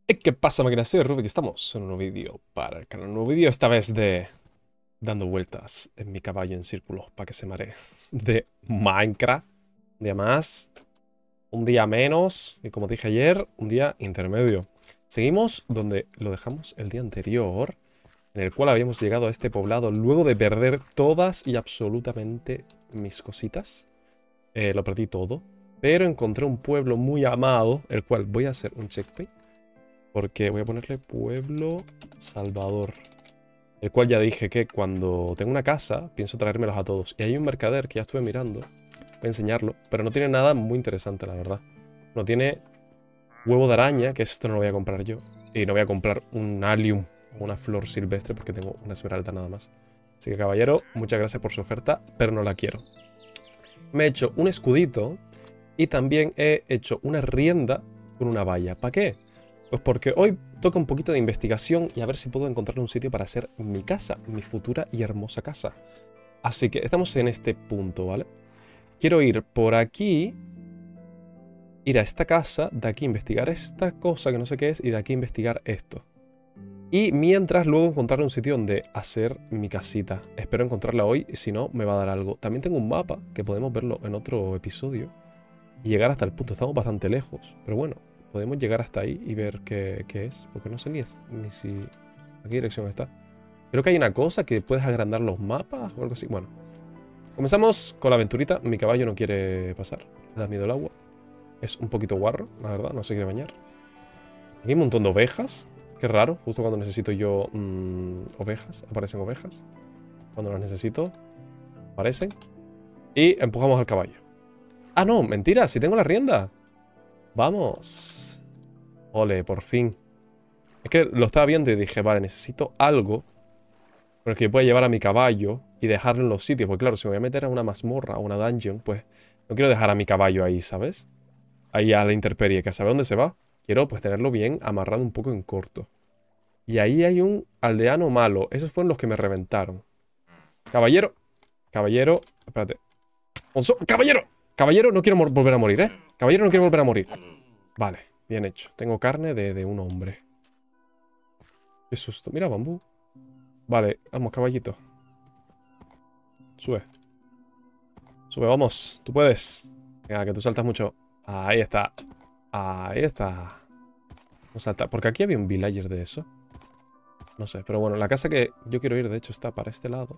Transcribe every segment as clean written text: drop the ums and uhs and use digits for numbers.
¿Qué pasa, máquina? Soy Rubik, estamos en un nuevo vídeo para el canal. Un nuevo vídeo esta vez de dando vueltas en mi caballo en círculos para que se maree. De Minecraft. Un día más, un día menos y como dije ayer, un día intermedio. Seguimos donde lo dejamos el día anterior, en el cual habíamos llegado a este poblado luego de perder todas y absolutamente mis cositas. Lo perdí todo, pero encontré un pueblo muy amado, el cual voy a hacer un checkpoint. Porque voy a ponerle Pueblo Salvador. El cual ya dije que cuando tengo una casa, pienso traérmelos a todos. Y hay un mercader que ya estuve mirando. Voy a enseñarlo. Pero no tiene nada muy interesante, la verdad. No tiene huevo de araña, que esto no lo voy a comprar yo. Y no voy a comprar un allium o una flor silvestre porque tengo una esmeralda nada más. Así que, caballero, muchas gracias por su oferta, pero no la quiero. Me he hecho un escudito y también he hecho una rienda con una valla. ¿Para qué? Pues porque hoy toca un poquito de investigación y a ver si puedo encontrar un sitio para hacer mi casa, mi futura y hermosa casa. Así que estamos en este punto, ¿vale? Quiero ir por aquí, ir a esta casa, de aquí investigar esta cosa que no sé qué es y de aquí investigar esto. Y mientras luego encontrar un sitio donde hacer mi casita. Espero encontrarla hoy, si no me va a dar algo. También tengo un mapa que podemos verlo en otro episodio y llegar hasta el punto. Estamos bastante lejos, pero bueno, podemos llegar hasta ahí y ver qué es, porque no sé ni si a qué dirección está. Creo que hay una cosa que puedes agrandar los mapas o algo así. Bueno, comenzamos con la aventurita. Mi caballo no quiere pasar, le da miedo el agua. Es un poquito guarro, la verdad, no se quiere bañar. Aquí hay un montón de ovejas. Qué raro, justo cuando necesito yo ovejas, aparecen ovejas. Cuando las necesito, aparecen. Y empujamos al caballo. Ah, no, mentira, si tengo la rienda. Vamos. Ole, por fin. Es que lo estaba viendo y dije, vale, necesito algo con el que pueda llevar a mi caballo y dejarlo en los sitios. Porque claro, si me voy a meter a una mazmorra o una dungeon, pues no quiero dejar a mi caballo ahí, ¿sabes? Ahí a la intemperie, que a saber dónde se va. Quiero pues tenerlo bien amarrado un poco en corto. Y ahí hay un aldeano malo. Esos fueron los que me reventaron. Caballero. Caballero. Espérate. Caballero. Caballero, no quiero volver a morir, ¿eh? Caballero, no quiero volver a morir. Vale, bien hecho. Tengo carne de un hombre. Qué susto. Mira, bambú. Vale, vamos, caballito. Sube. Sube, vamos. Tú puedes. Venga, que tú saltas mucho. Ahí está. Ahí está. No salta. Porque aquí había un villager de eso. No sé, pero bueno, la casa que yo quiero ir, de hecho, está para este lado.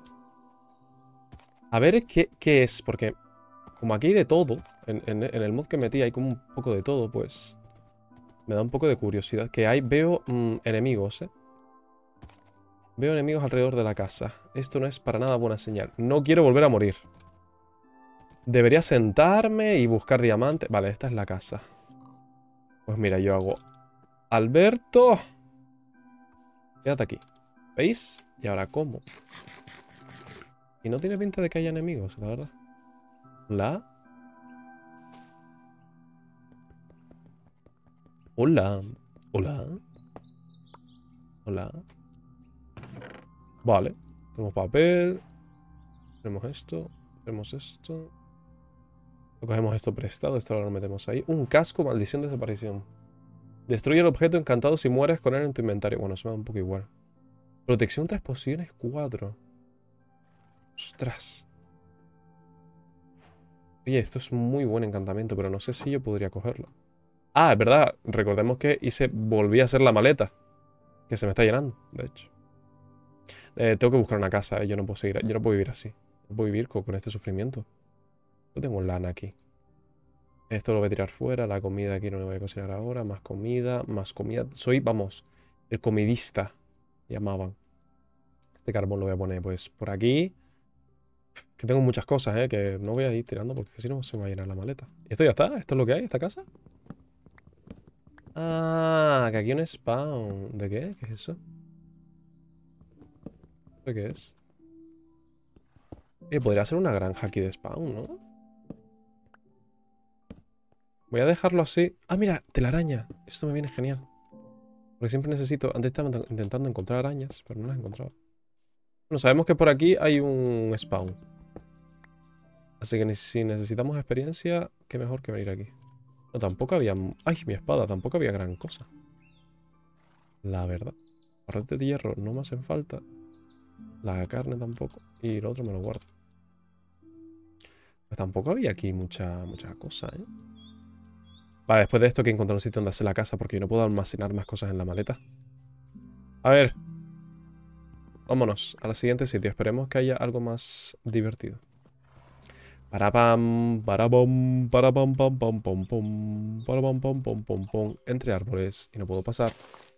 A ver qué es, porque como aquí hay de todo, en el mod que metí hay como un poco de todo, pues me da un poco de curiosidad. Que hay, veo enemigos, ¿eh? Veo enemigos alrededor de la casa. Esto no es para nada buena señal. No quiero volver a morir. Debería sentarme y buscar diamantes. Vale, esta es la casa. Pues mira, yo hago... Alberto. Quédate aquí. ¿Veis? Y ahora, ¿cómo? Y no tiene pinta de que haya enemigos, la verdad. ¿Hola? Hola. Hola. Hola. Vale. Tenemos papel. Tenemos esto. Tenemos esto. Cogemos esto prestado. Esto lo metemos ahí. Un casco, maldición, desaparición. Destruye el objeto encantado si mueres con él en tu inventario. Bueno, eso me da un poco igual. Protección tras pociones 4. Ostras. Oye, esto es muy buen encantamiento, pero no sé si yo podría cogerlo. Ah, es verdad. Recordemos que volví a hacer la maleta. Que se me está llenando, de hecho. Tengo que buscar una casa, Yo no puedo seguir. Yo no puedo vivir así. No puedo vivir con este sufrimiento. Yo tengo lana aquí. Esto lo voy a tirar fuera. La comida aquí no me voy a cocinar ahora. Más comida, más comida. Soy, vamos, el comidista. Llamaban. Este carbón lo voy a poner, pues, por aquí. Que tengo muchas cosas, que no voy a ir tirando porque si no se me va a llenar la maleta. ¿Y esto ya está? ¿Esto es lo que hay, esta casa? Ah, que aquí hay un spawn. ¿De qué? ¿Qué es eso? ¿De qué es? Podría ser una granja aquí de spawn, ¿no? Voy a dejarlo así. Ah, mira, telaraña. Esto me viene genial. Porque siempre necesito... Antes estaba intentando encontrar arañas, pero no las he encontrado. Bueno, sabemos que por aquí hay un spawn. Así que si necesitamos experiencia, qué mejor que venir aquí. No, tampoco había... ¡Ay, mi espada! Tampoco había gran cosa. La verdad. Barretes de hierro no me hacen falta. La carne tampoco. Y lo otro me lo guardo. Pues tampoco había aquí mucha cosa, ¿eh? Vale, después de esto hay que encontrar un sitio donde hacer la casa porque yo no puedo almacenar más cosas en la maleta. A ver. Vámonos a la siguiente sitio. Esperemos que haya algo más divertido. Parapam, parapam, parapam, pam, pam, pam, pam, parapam, pam, pam, pam, pam. Entre árboles y no puedo pasar.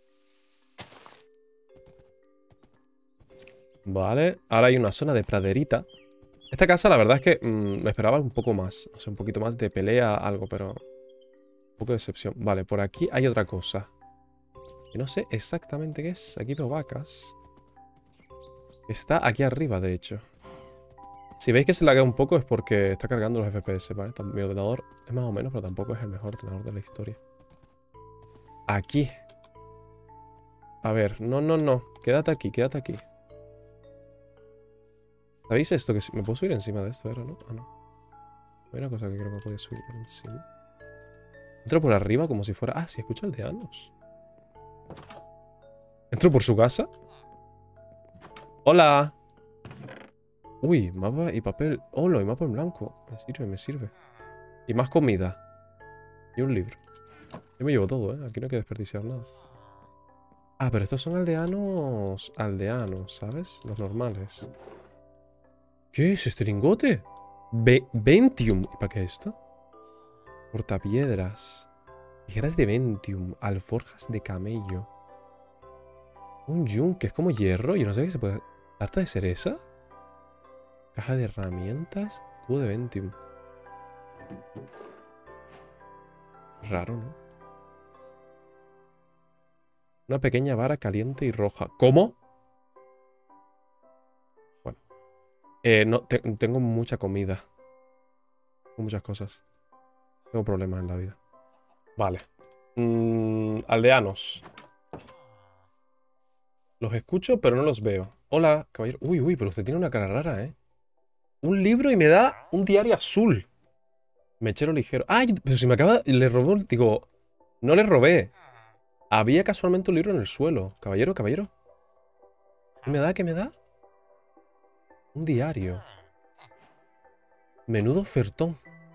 Vale, ahora hay una zona de praderita. Esta casa la verdad es que me esperaba un poco más. O sea, un poquito más de pelea, algo, pero... Un poco de excepción. Vale, por aquí hay otra cosa. Que no sé exactamente qué es. Aquí veo vacas. Está aquí arriba, de hecho. Si veis que se laguea un poco es porque está cargando los FPS, ¿vale? Mi ordenador es más o menos, pero tampoco es el mejor ordenador de la historia. Aquí. A ver, no. Quédate aquí, quédate aquí. ¿Sabéis esto? Que me puedo subir encima de esto, ¿era, no? Ah, no. Hay una cosa que creo que podía subir por encima. Entro por arriba como si fuera... Ah, sí, escucho aldeanos. ¿Entro por su casa? ¡Hola! Uy, mapa y papel. ¡Hola! Y mapa en blanco. Me sirve, me sirve. Y más comida. Y un libro. Yo me llevo todo, ¿eh? Aquí no hay que desperdiciar nada. Ah, pero estos son aldeanos... Aldeanos, ¿sabes? Los normales. ¿Qué es este lingote? Ventium. ¿Y para qué es esto? Portapiedras. Tijeras de Ventium. Alforjas de camello. Un yunque. Es como hierro. Yo no sé qué se puede... ¿Tarta de cereza? Caja de herramientas. Cubo de Ventium. Raro, ¿no? Una pequeña vara caliente y roja. ¿Cómo? Bueno. No, tengo mucha comida. Tengo muchas cosas. Tengo problemas en la vida. Vale. Aldeanos. Los escucho, pero no los veo. Hola, caballero. Uy, pero usted tiene una cara rara, ¿eh? Un libro y me da un diario azul. Mechero ligero. ¡Ay! Pero si me acaba... Le robó... Digo... No le robé. Había casualmente un libro en el suelo. Caballero. ¿Qué me da? ¿Qué me da? Un diario. Menudo ofertón.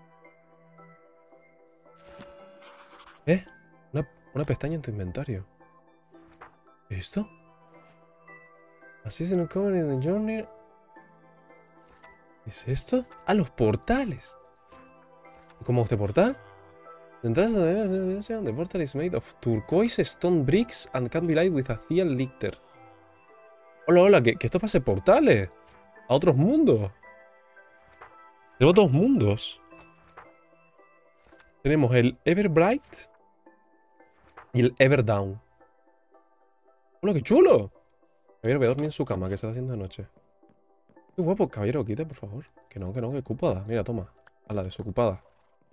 ¿Eh? Una pestaña en tu inventario. ¿Esto? Así se nos comen en the journey. ¿Qué es esto? ¡Ah, los portales! ¿Cómo este portal? The entrance of the portal is made of turquoise stone bricks and can be light with a ciel lighter. Hola, que esto pase portales. A otros mundos. Tenemos dos mundos. Tenemos el Everbright y el Everdown. ¡Hola, qué chulo! Caballero, voy a dormir en su cama, que se está haciendo de noche. Qué guapo, caballero, quite, por favor. Que no, que ocupada. Mira, toma. A la desocupada.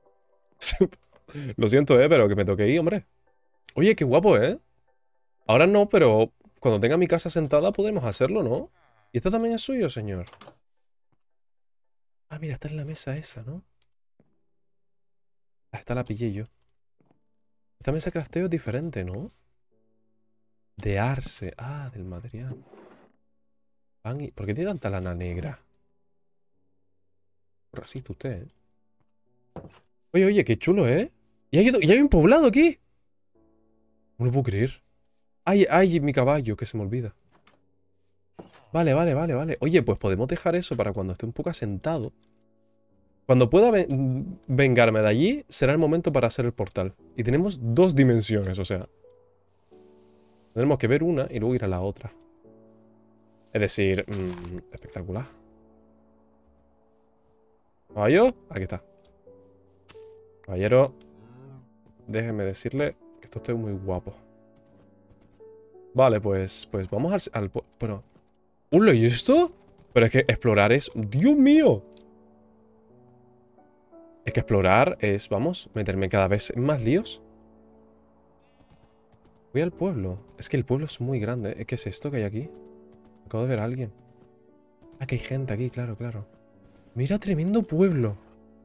Lo siento, pero que me toque ir, hombre. Oye, qué guapo, ¿eh? Ahora no, pero cuando tenga mi casa sentada podremos hacerlo, ¿no? ¿Y este también es suyo, señor? Ah, mira, está en la mesa esa, ¿no? Ah, esta la pillé yo. Esta mesa de crafteo es diferente, ¿no? De arce. Ah, del material. ¿Por qué tiene tanta lana negra? Racista usted, ¿eh? Oye, qué chulo, ¿eh? Y hay un poblado aquí. No lo puedo creer. Ay, mi caballo, que se me olvida. Vale. Oye, pues podemos dejar eso para cuando esté un poco asentado. Cuando pueda vengarme de allí, será el momento para hacer el portal. Y tenemos dos dimensiones, o sea. Tenemos que ver una y luego ir a la otra. Es decir, espectacular. ¿Caballo? Aquí está. Caballero, déjeme decirle que esto está muy guapo. Vale, pues vamos al pero... ¡Hola! ¿Y esto? Pero es que explorar es... ¡Dios mío! Es que explorar es, vamos, meterme cada vez en más líos. Voy al pueblo. Es que el pueblo es muy grande. ¿Qué es esto que hay aquí? Acabo de ver a alguien. Ah, que hay gente aquí, claro. Mira, tremendo pueblo.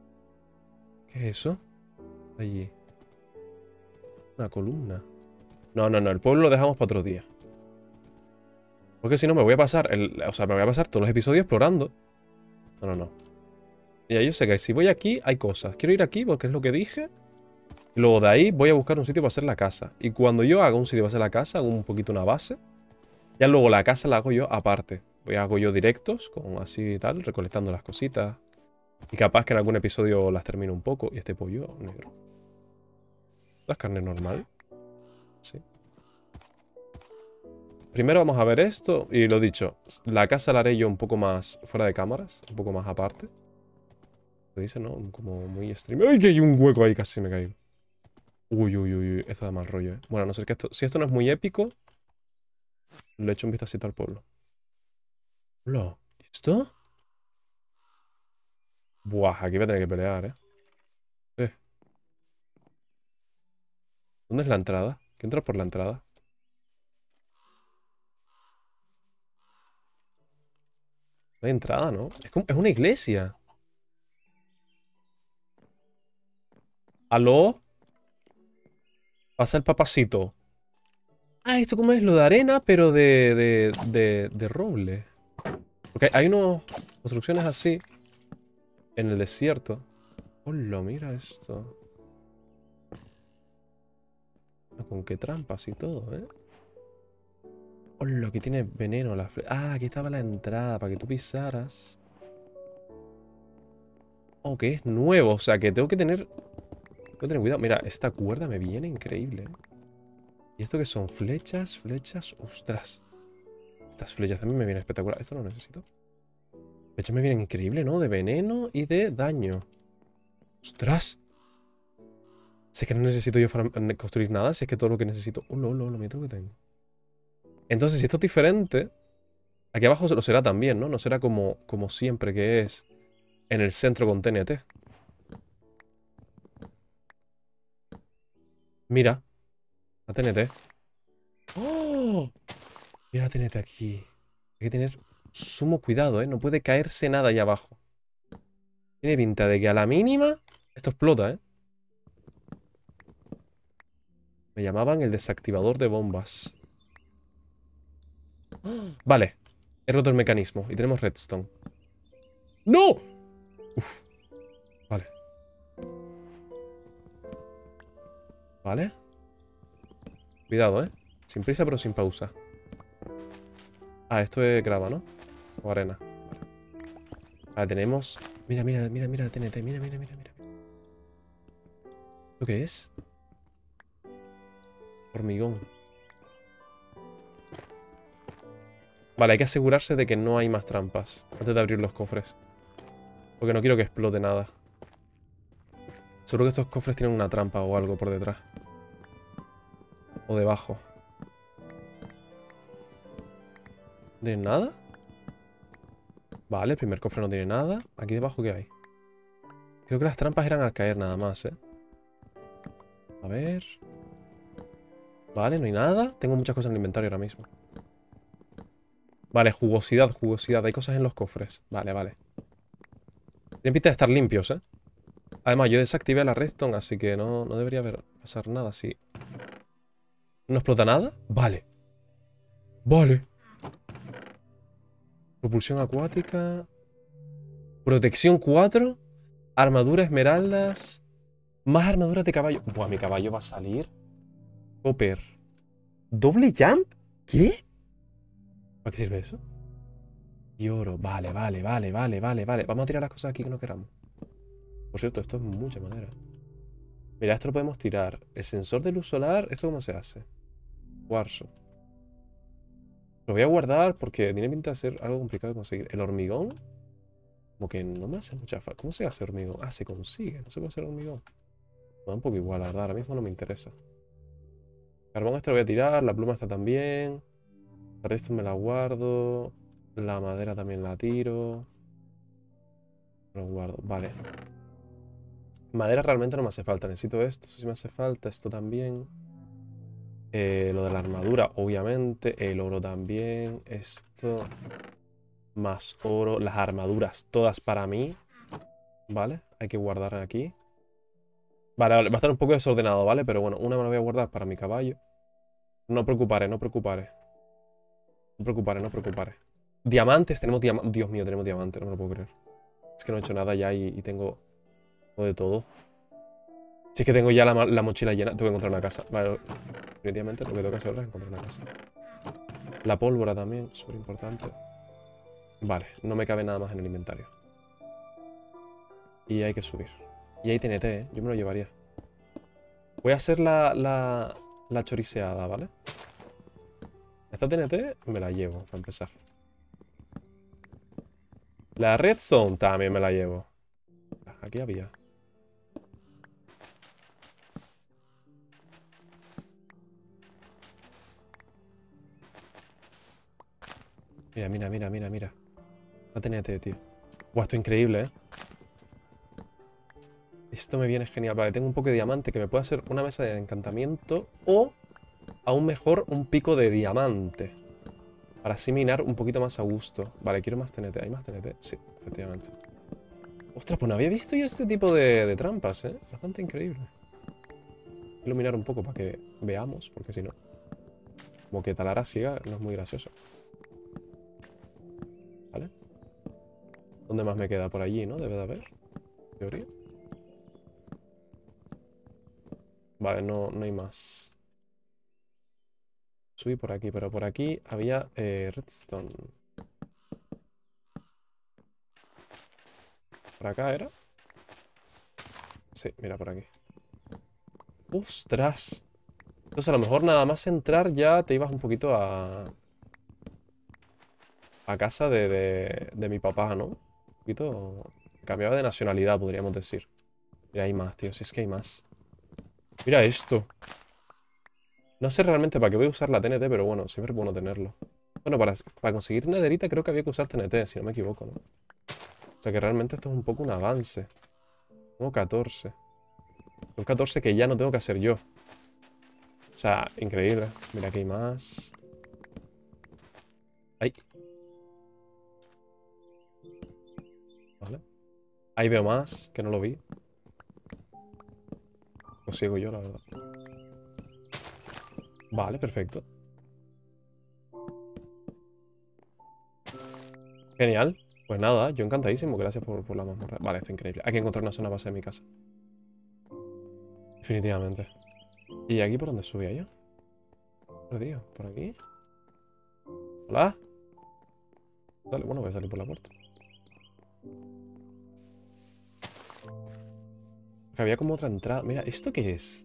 ¿Qué es eso? Allí. Una columna. No, no, no. El pueblo lo dejamos para otro día. Porque si no me voy a pasar... O sea, me voy a pasar todos los episodios explorando. No, no, no. Ya, yo sé que si voy aquí hay cosas. Quiero ir aquí porque es lo que dije. Y luego de ahí voy a buscar un sitio para hacer la casa. Y cuando yo haga un sitio para hacer la casa, hago un poquito una base. Ya luego la casa la hago yo aparte. Hago yo directos, con así y tal, recolectando las cositas. Y capaz que en algún episodio las termino un poco. Y este pollo negro. ¿La carne normal? Sí. Primero vamos a ver esto. Y lo dicho, la casa la haré yo un poco más fuera de cámaras. Un poco más aparte. Se dice, ¿no? Como muy stream. ¡Ay, que hay un hueco ahí! Casi me caigo. Uy, uy, uy, uy. Esto da mal rollo, ¿eh? Bueno, a no ser que esto... Si esto no es muy épico, le echo un vistacito al pueblo. Hola. ¿Y esto? Buah, aquí voy a tener que pelear, ¿eh? Eh, ¿Dónde es la entrada? ¿Qué entra por la entrada? No hay entrada, ¿no? Es una iglesia. ¿Aló? Pasa el papacito. Ah, ¿esto cómo es? Lo de arena, pero de roble. Porque hay unas construcciones así en el desierto. Hola, mira esto. Con qué trampas y todo, ¿eh? Hola, que tiene veneno la flecha. Ah, aquí estaba la entrada para que tú pisaras. Oh, que es nuevo. O sea, que tengo que tener cuidado. Mira, esta cuerda me viene increíble, ¿eh? ¿Y esto qué son? Flechas, flechas. ¡Ostras! Estas flechas también me vienen espectacular. Esto no lo necesito. Flechas me vienen increíble, ¿no? De veneno y de daño. ¡Ostras! Si es que no necesito yo construir nada. Si es que todo lo que necesito... Oh, lo mira lo que tengo. Entonces, si esto es diferente... Aquí abajo lo será también, ¿no? No será como siempre que es en el centro con TNT. Mira. La TNT. ¡Oh! Mira la TNT aquí. Hay que tener sumo cuidado, ¿eh? No puede caerse nada ahí abajo. Tiene pinta de que a la mínima esto explota, ¿eh? Me llamaban el desactivador de bombas. ¡Oh! Vale. He roto el mecanismo y tenemos redstone. ¡No! Uf. Vale. Vale. Cuidado, ¿eh? Sin prisa pero sin pausa. Ah, esto es grava, ¿no? O arena. Vale, tenemos... Mira, mira, mira, mira, TNT. Mira, mira, mira, mira. ¿Esto qué es? Hormigón. Vale, hay que asegurarse de que no hay más trampas antes de abrir los cofres. Porque no quiero que explote nada. Seguro que estos cofres tienen una trampa o algo por detrás. O debajo. ¿No tienen nada? Vale, el primer cofre no tiene nada. ¿Aquí debajo qué hay? Creo que las trampas eran al caer nada más, ¿eh? A ver... Vale, no hay nada. Tengo muchas cosas en el inventario ahora mismo. Vale, jugosidad, jugosidad. Hay cosas en los cofres. Vale, vale. Tienen pinta de estar limpios, ¿eh? Además, yo desactivé la redstone, así que no debería pasar nada así. ¿No explota nada? Vale. Vale. Propulsión acuática. Protección 4. Armadura esmeraldas. Más armaduras de caballo. Buah, mi caballo va a salir. Copper. ¿Doble jump? ¿Qué? ¿Para qué sirve eso? Y oro. Vale, vale, vale, vale, vale, vale. Vamos a tirar las cosas aquí que no queramos. Por cierto, esto es mucha madera. Mira, esto lo podemos tirar. El sensor de luz solar, ¿esto cómo se hace? Cuarzo. Lo voy a guardar porque tiene pinta de ser algo complicado de conseguir. El hormigón, como que no me hace mucha falta. ¿Cómo se hace hormigón? Ah, se consigue. No se puede hacer hormigón. Me da un poco igual, la verdad. Ahora mismo no me interesa. Carbón este lo voy a tirar. La pluma está también. La resto me la guardo. La madera también la tiro. Lo guardo. Vale. Madera realmente no me hace falta. Necesito esto. Eso sí me hace falta. Esto también. Lo de la armadura, obviamente. El oro también. Esto. Más oro. Las armaduras, todas para mí. Vale. Hay que guardar aquí. Vale, vale. Va a estar un poco desordenado, ¿vale? Pero bueno, una me la voy a guardar para mi caballo. No preocuparé, no preocuparé. No preocuparé, no preocuparé. Diamantes, tenemos diamantes. Dios mío, tenemos diamantes, no me lo puedo creer. Es que no he hecho nada ya y tengo de todo. Si es que tengo ya la mochila llena, tengo que encontrar una casa. Vale, definitivamente lo que tengo que hacer ahora es encontrar una casa. La pólvora también, súper importante. Vale, no me cabe nada más en el inventario. Y hay que subir. Y hay TNT, ¿eh? Yo me lo llevaría. Voy a hacer la choriceada, ¿vale? Esta TNT me la llevo, para empezar. La redstone también me la llevo. Aquí había. Mira, mira, mira, mira, mira. La TNT, tío. Buah, esto es increíble, ¿eh? Esto me viene genial. Vale, tengo un poco de diamante que me puede hacer una mesa de encantamiento o, aún mejor, un pico de diamante. Para así minar un poquito más a gusto. Vale, quiero más TNT. ¿Hay más TNT? Sí, efectivamente. Ostras, pues no había visto yo este tipo de trampas, ¿eh? Bastante increíble. Voy a iluminar un poco para que veamos, porque si no... Como que talar a ciega no es muy gracioso. ¿Vale? ¿Dónde más me queda? Por allí, ¿no? Debe de haber. En teoría. Vale, no hay más. Subí por aquí, pero por aquí había redstone. ¿Por acá era? Sí, mira, por aquí. ¡Ostras! Entonces a lo mejor nada más entrar ya te ibas un poquito a casa de mi papá, ¿no? Un poquito... Cambiaba de nacionalidad, podríamos decir. Mira, hay más, tío. Si es que hay más. Mira esto. No sé realmente para qué voy a usar la TNT, pero bueno, siempre es bueno tenerlo. Bueno, para conseguir nederita creo que había que usar TNT, si no me equivoco, ¿no? O sea que realmente esto es un poco un avance. Tengo 14. Son 14 que ya no tengo que hacer yo. O sea, increíble. Mira, aquí hay más. ¡Ay! Vale. Ahí veo más, que no lo vi. Lo sigo yo, la verdad. Vale, perfecto. Genial. Pues nada, yo encantadísimo. Gracias por la mazmorra. Vale, está increíble. Hay que encontrar una zona base de mi casa. Definitivamente. ¿Y aquí por dónde subía yo? Perdido. ¿Por aquí? ¿Hola? Dale, bueno, voy a salir por la puerta. Que había como otra entrada. Mira, ¿esto qué es?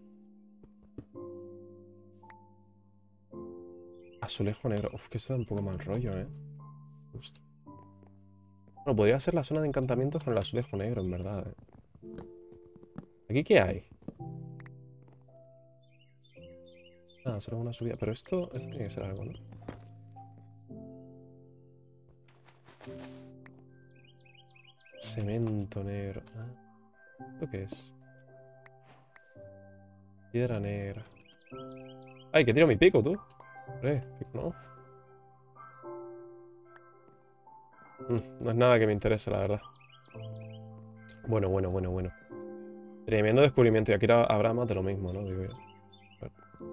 Azulejo negro. Uf, que eso da un poco mal rollo, ¿eh? Justo. Bueno, podría ser la zona de encantamientos con el azulejo negro, en verdad, ¿eh? ¿Aquí qué hay? Ah, solo una subida. Pero esto tiene que ser algo, ¿no? Cemento negro. Ah, ¿esto qué es? Piedra negra. ¡Ay, que tiro mi pico, tú! Pico no. No es nada que me interese, la verdad. Bueno, bueno, bueno, bueno. Tremendo descubrimiento. Y aquí habrá más de lo mismo, ¿no? Digo yo. A ver.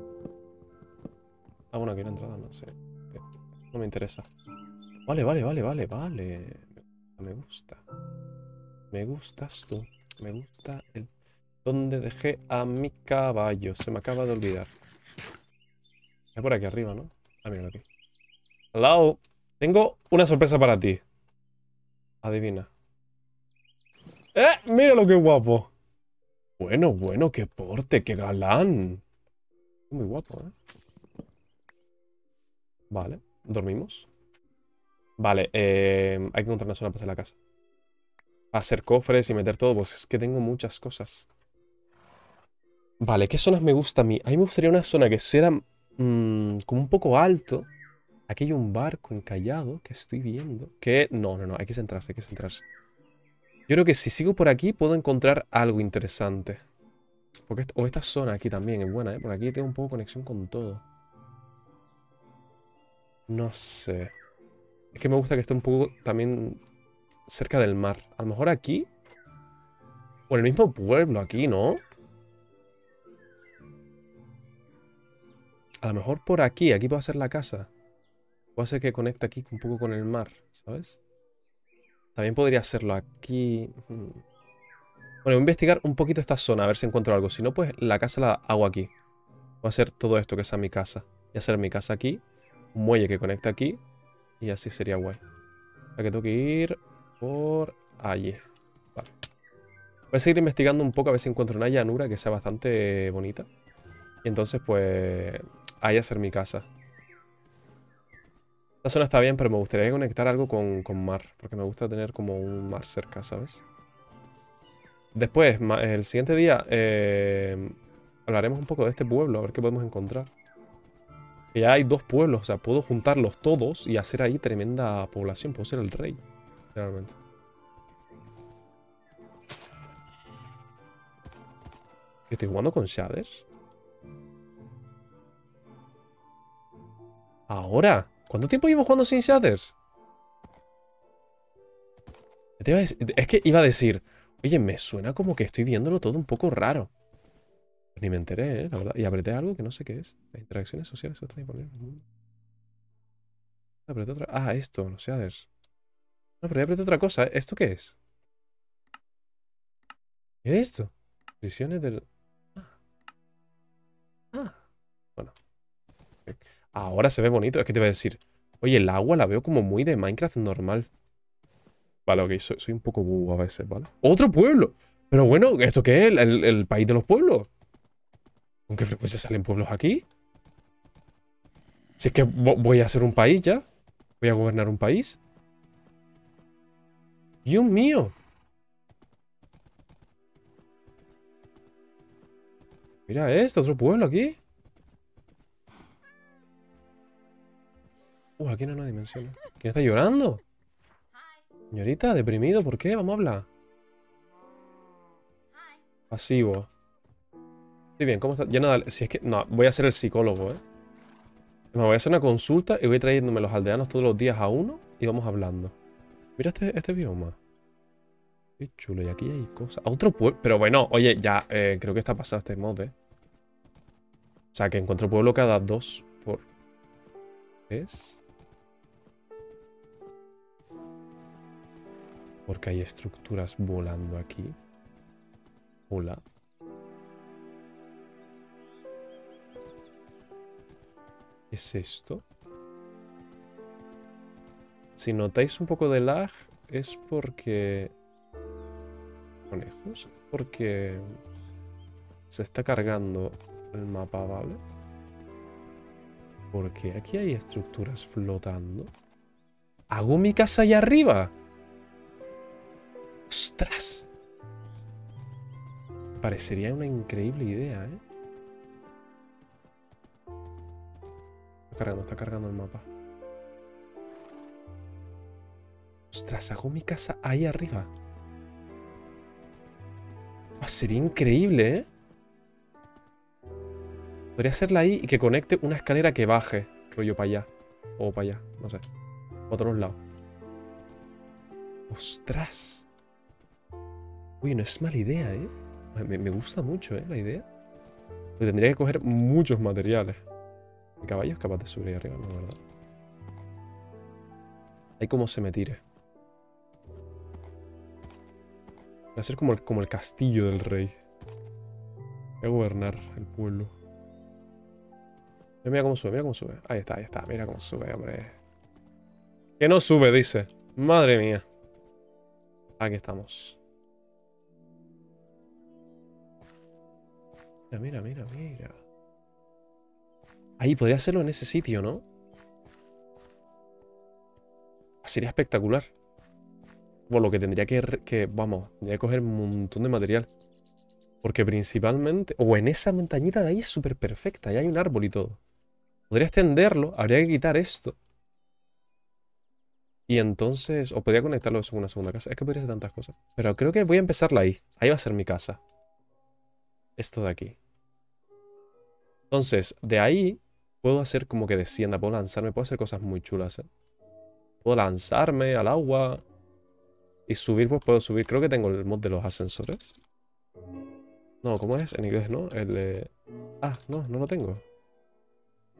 Ah, bueno, aquí la entrada, no sé. No me interesa. Vale, vale, vale, vale, vale. Me gusta. Me gustas tú. Me gusta el... ¿Dónde dejé a mi caballo? Se me acaba de olvidar. Es por aquí arriba, ¿no? Ah, míralo aquí. Hello. Tengo una sorpresa para ti. Adivina. ¡Eh! ¡Mira lo que guapo! Bueno, bueno, qué porte, qué galán. Muy guapo, ¿eh? Vale, dormimos. Vale, hay que encontrar una zona para hacer la casa. Hacer cofres y meter todo, pues es que tengo muchas cosas. Vale, ¿qué zonas me gusta a mí? A mí me gustaría una zona que sea como un poco alto. Aquí hay un barco encallado que estoy viendo. Que... No, no, no, hay que centrarse, hay que centrarse. Yo creo que si sigo por aquí puedo encontrar algo interesante. Porque o esta zona aquí también es buena, ¿eh? Por aquí tengo un poco de conexión con todo. No sé. Es que me gusta que esté un poco también cerca del mar. A lo mejor aquí. O en el mismo pueblo aquí, ¿no? A lo mejor por aquí. Aquí puedo hacer la casa. Puedo hacer que conecte aquí un poco con el mar, ¿sabes? También podría hacerlo aquí. Bueno, voy a investigar un poquito esta zona, a ver si encuentro algo. Si no, pues la casa la hago aquí. Voy a hacer todo esto que sea mi casa. Y hacer mi casa aquí. Un muelle que conecte aquí. Y así sería guay. O sea que tengo que ir por allí. Vale. Voy a seguir investigando un poco a ver si encuentro una llanura que sea bastante bonita. Y entonces, pues, ahí hacer mi casa. Esta zona está bien, pero me gustaría conectar algo con mar. Porque me gusta tener como un mar cerca, ¿sabes? Después, el siguiente día, hablaremos un poco de este pueblo, a ver qué podemos encontrar. Que ya hay 2 pueblos, o sea, puedo juntarlos todos y hacer ahí tremenda población. Puedo ser el rey, realmente. ¿Estoy jugando con shaders? ¿Ahora? ¿Cuánto tiempo llevo jugando sin shaders? Es que iba a decir, oye, me suena como que estoy viéndolo todo un poco raro. Ni me enteré, la verdad. Y apreté algo que no sé qué es. Las interacciones sociales están disponibles. Apreté otra. Ah, esto, los shaders. No, pero ya apreté otra cosa. ¿Esto qué es? ¿Qué es esto? Visiones del... Ah, bueno. Ahora se ve bonito. Es que te iba a decir, oye, el agua la veo como muy de Minecraft normal. Vale, ok, soy un poco bugo a veces, ¿vale? ¡Otro pueblo! Pero bueno, ¿esto qué es? ¿El país de los pueblos? ¿Con qué frecuencia salen pueblos aquí? Si es que voy a ser un país ya. Voy a gobernar un país. ¡Dios mío! Mira esto, otro pueblo aquí. Aquí no hay una dimensión. ¿Quién está llorando? Señorita, deprimido, ¿por qué? Vamos a hablar. Pasivo. Estoy bien, ¿cómo está? Ya nada, si es que... No, voy a ser el psicólogo, ¿eh? Me voy a hacer una consulta y voy trayéndome los aldeanos todos los días a uno y vamos hablando. Mira este bioma. Qué chulo, y aquí hay cosas. Otro pueblo. Pero bueno, oye, ya creo que está pasado este mod, ¿eh? O sea, que encuentro pueblo cada 2 por... ¿Qué es? Porque hay estructuras volando aquí. Hola. ¿Qué es esto? Si notáis un poco de lag, es porque... Conejos. Porque... Se está cargando el mapa, ¿vale? Porque aquí hay estructuras flotando. ¿Hago mi casa allá arriba? ¡Ostras! Parecería una increíble idea, ¿eh? Está cargando el mapa. ¡Ostras! Hago mi casa ahí arriba. Sería increíble, ¿eh? Podría hacerla ahí y que conecte una escalera que baje. Rollo para allá. O para allá, no sé. Para otros lados. ¡Ostras! Uy, no es mala idea, ¿eh? Me gusta mucho, ¿eh? La idea. Pero tendría que coger muchos materiales. Mi caballo es capaz de subir ahí arriba, ¿no? ¿Verdad? Ahí como se me tire. Va a ser como el castillo del rey. Voy a gobernar el pueblo. Mira cómo sube, mira cómo sube. Ahí está. Mira cómo sube, hombre. Que no sube, dice. Madre mía. Aquí estamos. Mira. Ahí, podría hacerlo en ese sitio, ¿no? Sería espectacular. Bueno, lo que tendría vamos, tendría que coger un montón de material. Porque principalmente... O en esa montañita de ahí es súper perfecta. Ya hay un árbol y todo. Podría extenderlo. Habría que quitar esto. Y entonces... O podría conectarlo eso con una segunda casa. Es que podría hacer tantas cosas. Pero creo que voy a empezarla ahí. Ahí va a ser mi casa. Esto de aquí. Entonces, de ahí... Puedo hacer como que descienda. Puedo lanzarme. Puedo hacer cosas muy chulas, ¿eh? Puedo lanzarme al agua. Y subir, pues puedo subir. Creo que tengo el mod de los ascensores. No, ¿cómo es? En inglés, ¿no? Ah, no lo tengo.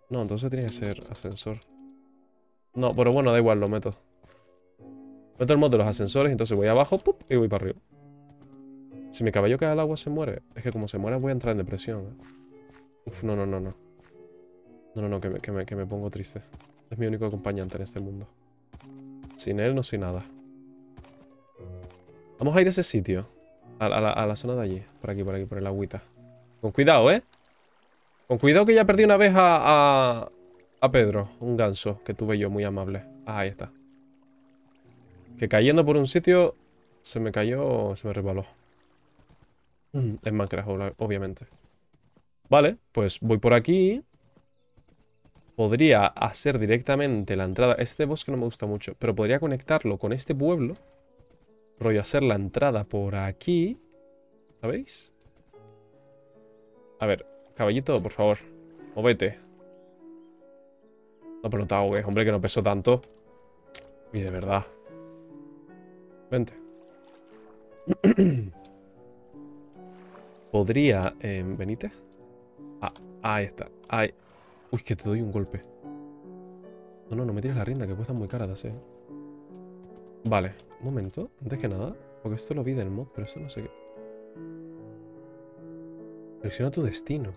No, entonces tiene que ser ascensor. No, pero bueno, da igual, lo meto. Meto el mod de los ascensores, entonces voy abajo, ¡pup! Y voy para arriba. Si mi caballo cae al agua se muere. Es que como se muere voy a entrar en depresión, ¿eh? Uf, no, no, no, no. No, no, no, que me pongo triste. Es mi único acompañante en este mundo. Sin él no soy nada. Vamos a ir a ese sitio. A la zona de allí. Por aquí, por el agüita. Con cuidado, ¿eh? Con cuidado que ya perdí una vez a Pedro. Un ganso que tuve yo, muy amable. Ah, ahí está. Que cayendo por un sitio se me cayó, se me resbaló. En Minecraft, obviamente. Vale, pues voy por aquí. Podría hacer directamente la entrada. Este bosque no me gusta mucho, pero podría conectarlo con este pueblo. Rollo, hacer la entrada por aquí. ¿Sabéis? A ver, caballito, por favor. Móvete. No, pero no te ahogues, hombre, que no peso tanto. Y de verdad. Vente. Podría... ¿venite? Ah, ahí está. Ahí. Uy, que te doy un golpe. No, no, no me tires la rienda, que cuesta muy cara de hacer. Vale, un momento. Antes que nada, porque esto lo vi del mod, pero esto no sé qué. Selecciona tu destino.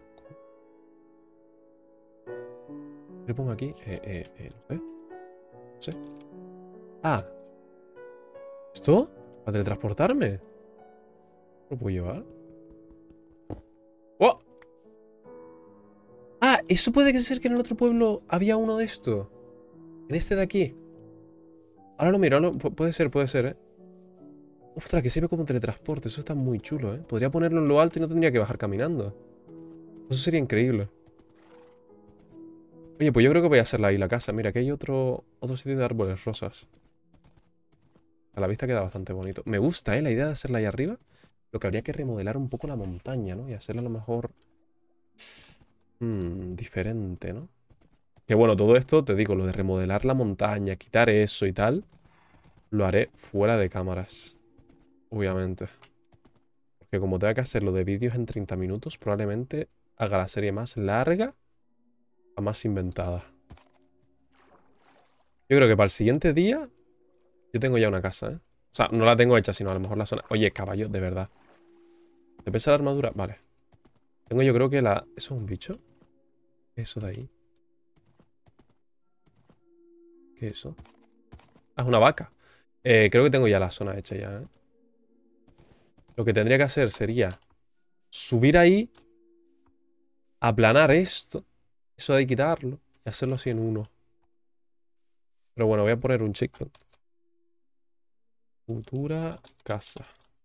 ¿Qué le pongo aquí? No sé. No sé. Ah. ¿Esto? ¿Para teletransportarme? ¿Lo puedo llevar? ¡Oh! Ah, eso puede ser que en el otro pueblo había uno de estos. En este de aquí. Ahora lo miro, puede ser, ¿eh? Ostras, que sirve como teletransporte. Eso está muy chulo, ¿eh? Podría ponerlo en lo alto y no tendría que bajar caminando. Eso sería increíble. Oye, pues yo creo que voy a hacerla ahí la casa. Mira, aquí hay otro sitio de árboles rosas. A la vista queda bastante bonito. Me gusta, ¿eh? La idea de hacerla ahí arriba. Lo que habría que remodelar un poco la montaña, ¿no? Y hacerla a lo mejor... diferente, ¿no? Que bueno, todo esto, te digo, lo de remodelar la montaña, quitar eso y tal, lo haré fuera de cámaras. Obviamente. Porque como tenga que hacerlo de vídeos en 30 minutos, probablemente haga la serie más larga a más inventada. Yo creo que para el siguiente día yo tengo ya una casa, ¿eh? O sea, no la tengo hecha, sino a lo mejor la zona... Oye, caballo, de verdad. ¿Te pesa la armadura? Vale. Tengo yo creo que la... ¿Eso es un bicho? ¿Qué es eso de ahí? ¿Qué es eso? Ah, es una vaca. Creo que tengo ya la zona hecha ya, ¿eh? Lo que tendría que hacer sería subir ahí, aplanar esto, eso de ahí quitarlo y hacerlo así en uno. Pero bueno, voy a poner un checkpoint. Futura casa.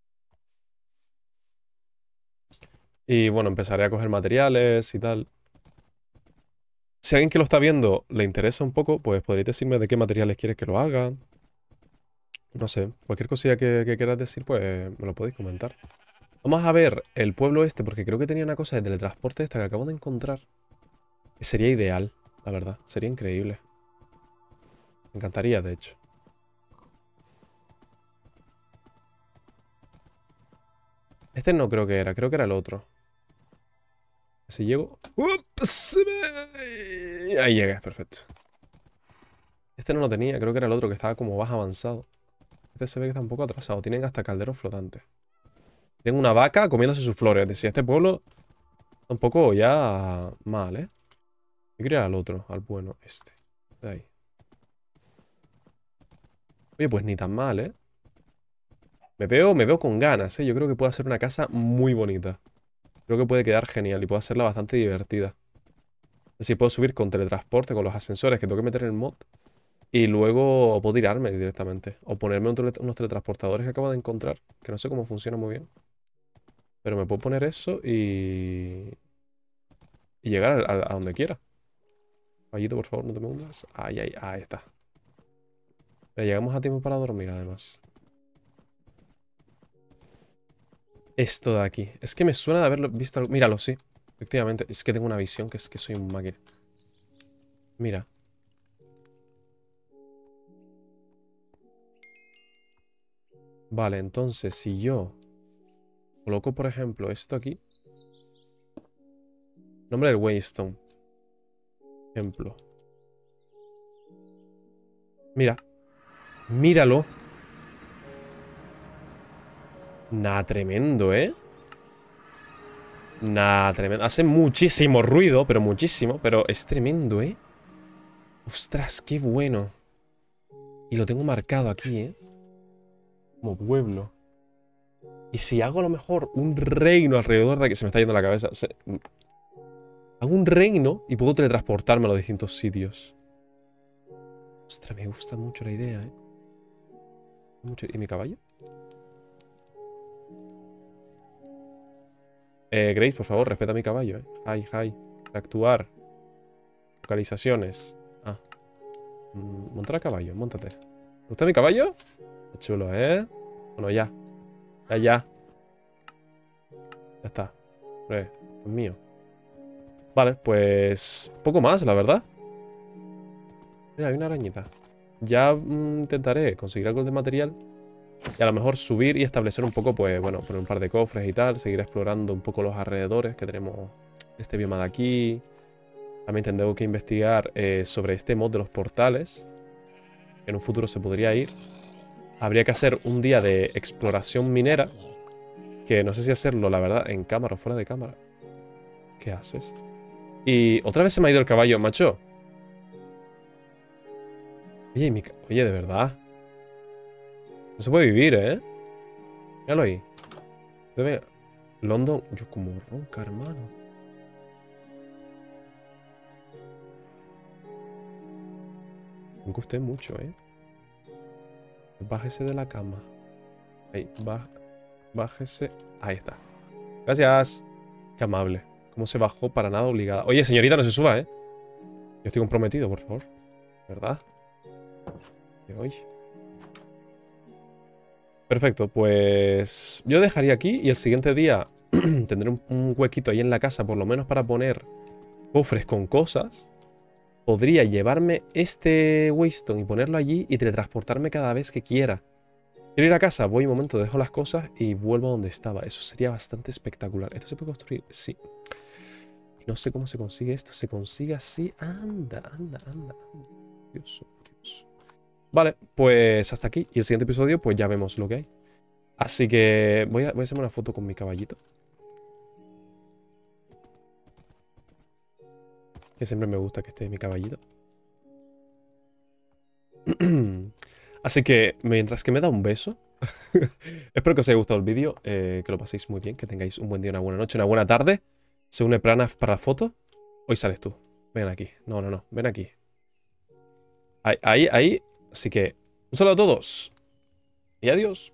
Y bueno, empezaré a coger materiales y tal. Si alguien que lo está viendo le interesa un poco, pues podréis decirme de qué materiales quieres que lo haga. No sé, cualquier cosilla que quieras decir, pues me lo podéis comentar. Vamos a ver el pueblo este, porque creo que tenía una cosa de teletransporte esta que acabo de encontrar. Que sería ideal, la verdad. Sería increíble. Me encantaría, de hecho. Este no creo que era el otro. Si llego... ¡Ups! Ahí llegué, perfecto. Este no lo tenía, creo que era el otro que estaba como más avanzado. Este se ve que está un poco atrasado. Tienen hasta calderos flotantes. Tienen una vaca comiéndose sus flores. Decía, este pueblo está un poco ya mal, ¿eh? Yo quería ir al otro, al bueno, este. De ahí. Oye, pues ni tan mal, ¿eh? Me veo con ganas, ¿eh? Yo creo que puedo hacer una casa muy bonita. Creo que puede quedar genial y puedo hacerla bastante divertida. Así puedo subir con teletransporte, con los ascensores que tengo que meter en el mod. Y luego puedo tirarme directamente. O ponerme unos teletransportadores que acabo de encontrar. Que no sé cómo funciona muy bien. Pero me puedo poner eso y llegar a donde quiera. Caballito, por favor, no te me hundas. Ahí está. Ya llegamos a tiempo para dormir, además. Esto de aquí. Es que me suena de haberlo visto. Míralo, sí. Efectivamente. Es que tengo una visión que es que soy un máquina. Mira. Vale, entonces, si yo coloco, por ejemplo, esto aquí. Nombre del Waystone. Ejemplo. Mira. Míralo. Nah, tremendo, ¿eh? Nah, tremendo. Hace muchísimo ruido, pero muchísimo. Pero es tremendo, ¿eh? Ostras, qué bueno. Y lo tengo marcado aquí, ¿eh? Como pueblo. Y si hago a lo mejor un reino alrededor de aquí... Se me está yendo la cabeza. Hago un reino y puedo teletransportarme a los distintos sitios. Ostras, me gusta mucho la idea, ¿eh? ¿Y mi caballo? Grace, por favor, respeta a mi caballo, ¿eh? Hi. Actuar. Localizaciones. Ah. Montar a caballo, móntate. ¿Te gusta mi caballo? Qué chulo, ¿eh? Bueno, ya. Ya. Ya está. Hombre, es mío. Vale, pues... Poco más, la verdad. Mira, hay una arañita. Ya intentaré conseguir algo de material. Y a lo mejor subir y establecer un poco, pues, bueno, poner un par de cofres y tal. Seguir explorando un poco los alrededores, que tenemos este bioma de aquí. También tengo que investigar sobre este mod de los portales. Que en un futuro se podría ir. Habría que hacer un día de exploración minera. Que no sé si hacerlo, la verdad, en cámara o fuera de cámara. ¿Qué haces? Y otra vez se me ha ido el caballo, macho. Oye, oye, de verdad. No se puede vivir, ¿eh? Míralo ahí. Debe... London... Yo como ronca, hermano. Me gusta mucho, ¿eh? Bájese de la cama. Ahí, bájese. Ahí está. Gracias. Qué amable. ¿Cómo se bajó para nada obligada? Oye, señorita, no se suba, ¿eh? Yo estoy comprometido, por favor. ¿Verdad? ¿Qué oye? Perfecto, pues... Yo dejaría aquí y el siguiente día tendré un huequito ahí en la casa, por lo menos para poner cofres con cosas. Podría llevarme este Waystone y ponerlo allí y teletransportarme cada vez que quiera. Quiero ir a casa, voy un momento, dejo las cosas y vuelvo a donde estaba. Eso sería bastante espectacular. ¿Esto se puede construir? Sí. No sé cómo se consigue esto. Se consigue así. Anda. Curioso. Vale, pues hasta aquí. Y el siguiente episodio, pues ya vemos lo que hay. Así que voy a hacerme una foto con mi caballito. Que siempre me gusta que esté mi caballito. Así que, mientras que me da un beso, espero que os haya gustado el vídeo, que lo paséis muy bien, que tengáis un buen día, una buena noche, una buena tarde. Se une Pranav para la foto. Hoy sales tú. Ven aquí. No. Ven aquí. Ahí. Así que, un saludo a todos. Y adiós.